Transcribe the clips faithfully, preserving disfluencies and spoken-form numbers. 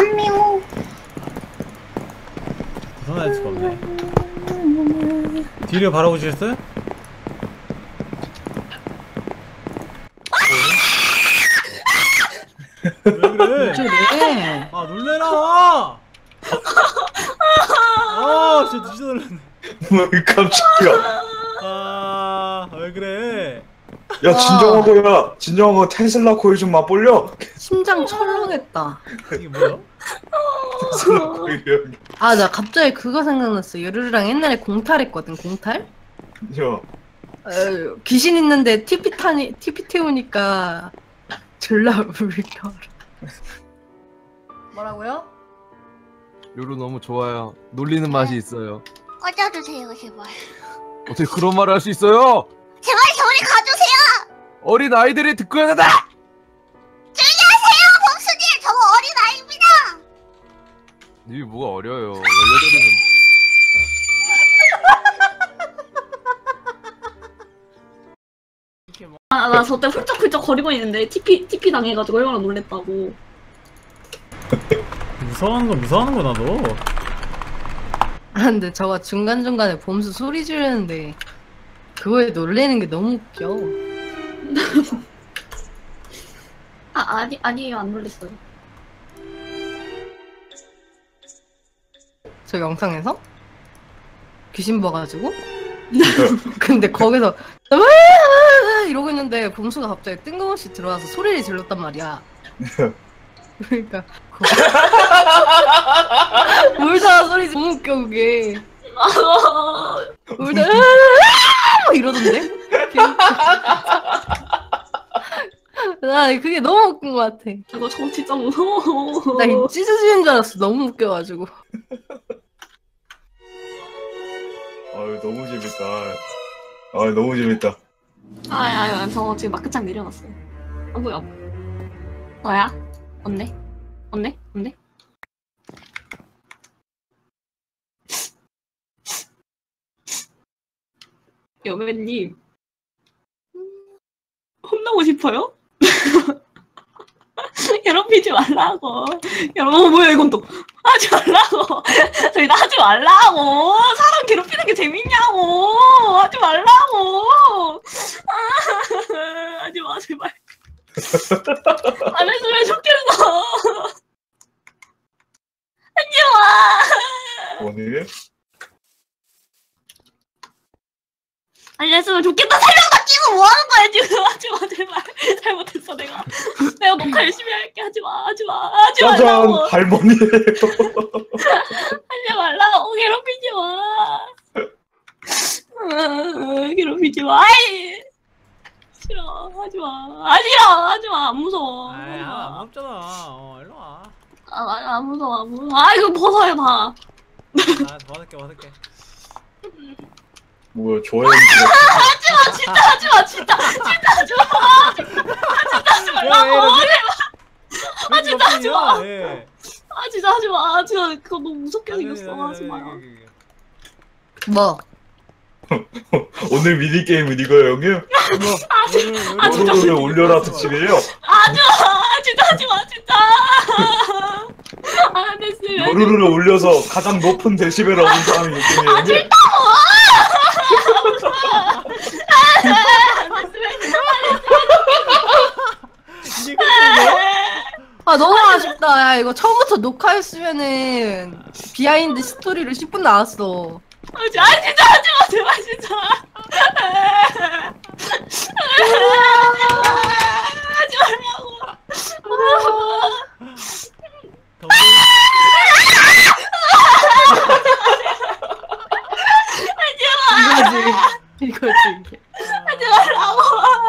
안미모. 벗어날 수가 없네. 뒤를 바라보시겠어요? 왜 그래? 저래. 아 놀래라! 아 진짜 진짜 놀랐네. 뭐 깜짝이야. 아 왜 그래? 야 진정하고야. 진정하고 테슬라 코일 좀 맛볼려. 심장 철렁했다. 이게 뭐야? 테슬라 코일. 아, 나 갑자기 그거 생각났어. 여르르랑 옛날에 공탈했거든, 공탈? 야. 어, 귀신 있는데 티피 타니, 티피 태우니까 졸라 울겨. 뭐라고요? 요루 너무 좋아요. 놀리는 맛이 있어요. 꺼져주세요 제발. 어떻게 그런 말을 할 수 있어요? 제발 저리 가주세요. 어린 아이들이 듣고 해야 된다! 조용히 하세요 범수님. 저 어린 아이입니다. 이게 뭐가 어려요. 열여덟이면 아, 나 저때 훌쩍훌쩍 거리고 있는데 티피 티피 당해가지고 얼마나 놀랬다고. 무서워하는 건 무서워하는 거 나도. 아, 근데 저가 중간중간에 봄수 소리 지르는데 그거에 놀래는 게 너무 웃겨. 아 아니 아니에요 안 놀랬어요. 저 영상에서? 귀신 봐가지고? 근데 거기서 으아! 이러고 있는데 봄수가 갑자기 뜬금없이 들어와서 소리를 질렀단 말이야. 그러니까 울다가 소리 너무 웃겨 그게. 울다 으아! 이러던데? 나 그게 너무 웃긴 것 같아. 이거 저 진짜 무서워. 나 이 찢어지는 줄 알았어. 너무 웃겨가지고. 아유 너무 재밌다. 아 너무 재밌다. 아야 저 지금 마크창 내려놨어요. 아 뭐야? 뭐야? 없네? 없네? 없네? 여배님 혼나고 싶어요? 괴롭히지 말라고. 여러분 어, 뭐야 이건 또 하지 말라고. 저희 나 하지 말라고. 사람 괴롭히는 게 재밌냐고. 하지 말라고. 아, 하지 마 제발. 안 했으면 좋겠어. 하지 마. 오늘 안 했으면 좋겠다. 살려다 끼고 뭐 하는 거야 지금. 하지 마 제발. 잘못했어 내가. 내가 녹화 열심히 할게. 하지 마. 하지 마. 하지 짜잔 말라고. 할머니예요. 하지 말라고. 괴롭히지 마. 으, 괴롭히지 마. 아이. 싫어. 하지 마. 아 싫어. 하지 마. 안 무서워. 아이 하지 안 마. 무섭잖아. 어 일로 와. 아, 아, 안 무서워. 안 무서워. 아 이거 벗어요 다. 아 도와줄게 도와줄게. 뭐야 좋아요. 하지마 진짜 하지마 진짜 진짜 하지마. 진짜 하지 말라고. 아 진짜 하지마. 예. 아 진짜 하지마. 아 진짜 그거 너무 무섭게 생겼어. 하지마요. 뭐? 오늘 미니 게임은 이거예요, 형님? 아 진짜 노래 올려라 특집이에요. 하지마. 진짜 하지마 진짜. 안 됐으면. 노르르를 올려서 가장 높은 데시벨을 얻은 사람이 이분이에요. 아 싫다고. 아 너무 아쉽다. 야, 이거 처음부터 녹화했으면은 비하인드 스토리로 십 분 나왔어. 아 진짜 하지마 제발 진짜. 하지 말라고. 이거지. 이거지 이게. 하지 말라고.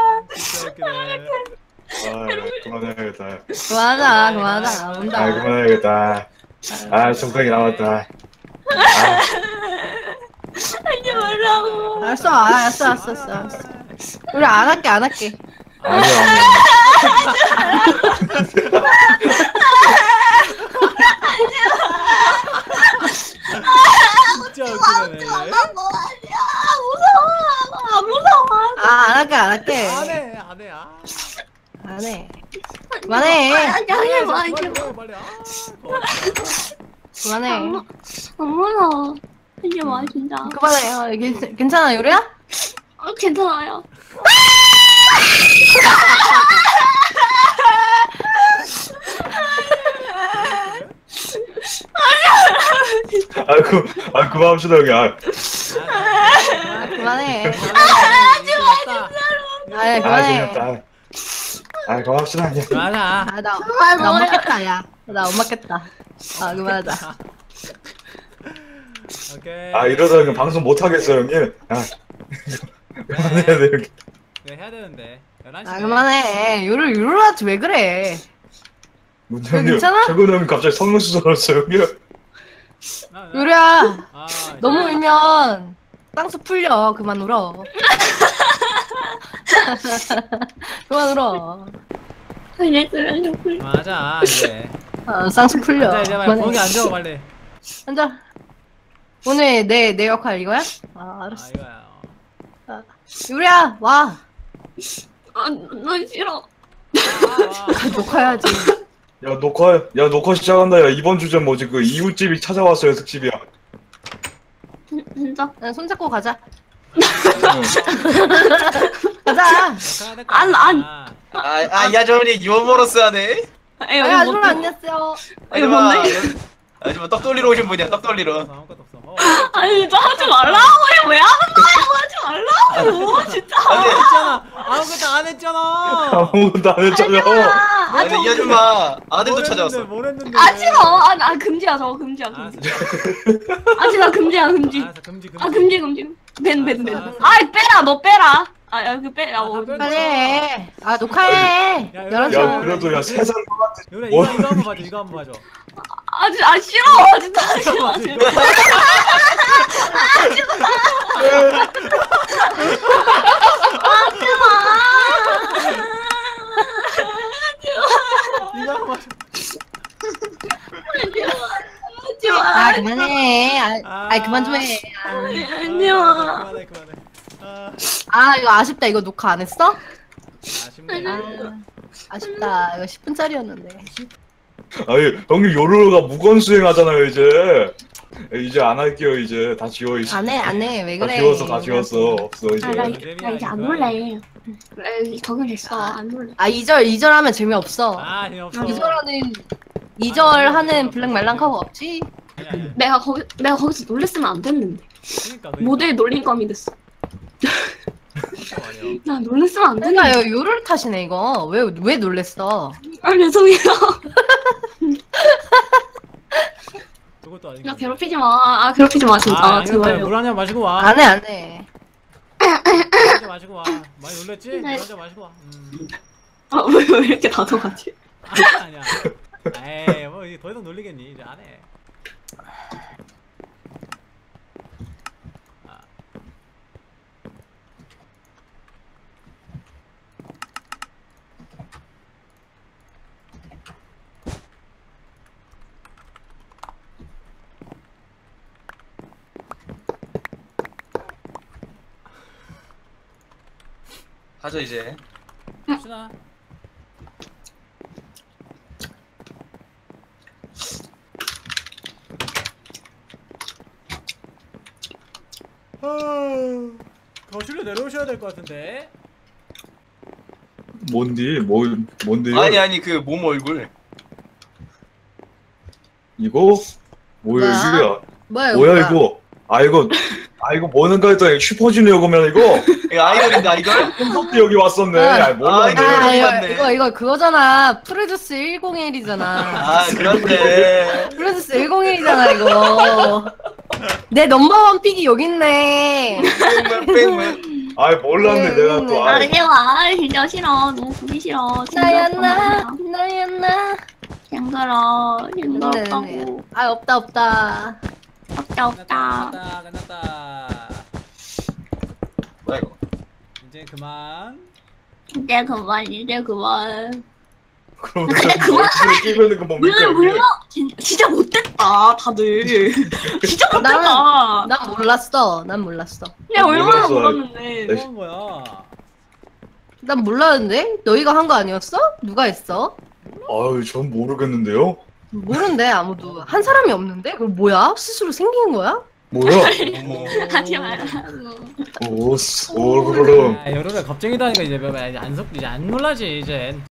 아, 그만해야겠다. 그만하자 그만하자. 아, 온다. 그만해야겠다. 아, 정강이 나왔다. 아, 하지 말라고. 알았어 알았어 알았어 알았어. 알았어. 우리 안 할게 안 할게. 아니야, 아니야. 진짜 웃기네. 뭐 아니야. 무서워. 안 무서워. 아 안 할게 안 할게. 안해 안해 아. 안 해. 그만해. 아니 하지 마. 하지 마. 빨리. 아, 고맙다. 그만해. 어머나. 하지 마 진짜. 그만해. 아, 괜- 괜찮아 요리야? 아 괜찮아요. 아그 아 그만합시다 여기. 아, 아, 그만해. 하지마. 아이 아 그만해. 재밌다. 아 그만합시다 이제. 맞아. 아, 나, 나 엄마 깼다, 야. 나 엄마 깼다. 아, 그만하자. 오케이. 아 이러다 그냥 방송 못 하겠어 형님. 아 그만해야 돼 여기. 이거 해야 되는데. 열한 시. 아, 그만해. 요를, 요를한테 왜 그래? 문장님 괜찮아? 최근 형님 갑자기 성능수설했어요 형님. 요리야, 아, 너무 울면 땅수 풀려. 그만 울어. 그만 울어. 그랬으면 좋을. 맞아 이제. 어, 쌍수 풀려. 앉아 이제 빨리 그만해. 거기 앉아 빨리. 앉아. 오늘 내, 내 역할 이거야? 아, 아 알았어. 이거야. 어. 요리야, 와. 아나 싫어. 아, 와. 녹화해야지. 야 녹화 야 녹화 시작한다. 야 이번 주제 뭐지 그 이웃집이 찾아왔어요 특집이야. 진짜. 아, 손잡고 가자. 응. 가자. 역할 될 안, 거야. 안. 아, 아, 이 아주머니 유머러스 하네. 에이 아, 여기 아줌마 뭐? 안녕하세요. 이거 아줌마, 뭔데? 아줌마 떡 돌리러 오신 분이야, 떡 돌리러. 아무것도 없어. 어, 아니 진짜 하지 말라고. 왜 하는 거야? 하지 말라고. 진짜. 아니, 했잖아. 아무것도 안 했잖아. 아무것도 안 했잖아. 아니, 이 아줌마 아들도 찾아왔어. 뭘 했는데? 아 싫어. 아, 나 금지야 저거 금지야 금지. 알았어. 아 진짜 금지야 금지. 알았어. 금지 금지. 아 금지 금지. 벤 벤 벤. 알았어, 알았어. 아 빼라 너 빼라. 아 여기 빼라. 아, 어, 다 빨리 해. 아, 녹화해. 야, 열한 시. 야 그래도 야 세상 요래 뭐? 이거 이거 한번 봐줘. 이거 한번 봐줘. 아, 진- 아 싫어. 진짜 하지 마. 진짜. 이거 한번 봐줘. 하지 마. 아, 그만해. 아, 아. 아이, 그만 좀 해. 아, 하지 마. 그만해 그만해. 아, 아, 이거 아쉽다. 이거 녹화 안 했어? 아쉽네. 아, 아쉽다. 이거 십 분짜리였는데. 아니 형님 요루가 무건 수행하잖아요 이제. 이제 안 할게요 이제 다 지워 이제. 안 해, 안 해. 왜 다 그래? 지웠어 다 지웠어 없어 이제. 아, 나, 나 이제 안 놀래. 그래, 적응됐어. 안 놀래. 아, 이 절, 이 절 하면 재미없어. 아, 재미없어. 이 절 하는, 이 절 하는 블랙 말랑카가 없지? 아니, 아니. 내가 거기 내가 거기서 놀랬으면 안 됐는데. 그러니까 그러니까. 모델 놀림감이 됐어. 그러니까 말이야. 나 놀랬으면 안 그러니까 됐는데. 요, 요를 탓이네, 이거. 왜, 왜 놀랬어? 아 죄송해요. 그것도 아니고. 나 괴롭히지 마. 아 괴롭히지 마 진짜. 아, 제발요. 물한잔 마시고 와. 안 해, 안 해. 물한잔 마시고 와. 많이 놀랬지? 네. 물한잔 마시고 와. 음. 아왜 왜 이렇게 다정하지? 아니야 아니야. 에이 뭐 이제 더 이상 놀리겠니? 이제 안 해. 아. 가자 이제. 신아. 거실로 내려오셔야 될 것 같은데. 뭔디 뭐 뭔데요? 아니 아니 그 몸 얼굴. 이거 뭐야 뭐야? 이거야? 뭐야, 뭐야 이거? 이거? 아 이거 아 이거 뭐는가 했더니 슈퍼주니어 그러면 이거 이거 아이돌인데 아이돌? 콘서트 여기 왔었네. 아, 아 몰랐네. 아, 네. 이거, 맞네. 이거, 이거 그거잖아. 프로듀스 백일이잖아. 아 그런데. 프로듀스 백일이잖아, 이거. 내 넘버원 픽이 여기 있네. 뺑뺑 뺑뺑. 아 몰랐네 음, 내가 또. 아, 하지 마. 진짜 싫어. 너무 보기 싫어. 나야, 나. 나야, 나. 힘들어. 네, 네. 힘들었다고. 아, 없다, 없다. 없다 없다. 끝났다 끝났다. 뭐야 이거? 이제 그만. 이제 그만 이제 그만. 그럼 얼굴에 끼면은 그 뭡니까 왜 여기? 몰라? 진짜, 진짜 못됐다 다들. 진짜 못됐다. 나는- 난 몰랐어. 난 몰랐어. 내가 얼마나 몰랐어. 몰랐는데. 뭐 한 거야? 난 몰랐는데? 너희가 한 거 아니었어? 누가 했어? 아유 전 모르겠는데요. 모른대 아무도. 한 사람이 없는데? 그럼 뭐야? 스스로 생긴 거야? 뭐야? 어머. 하지 말라고. 오 소름. 아, 여름에 겁쟁이다 하니까 이제 안 속, 이제 안 놀라지, 이제.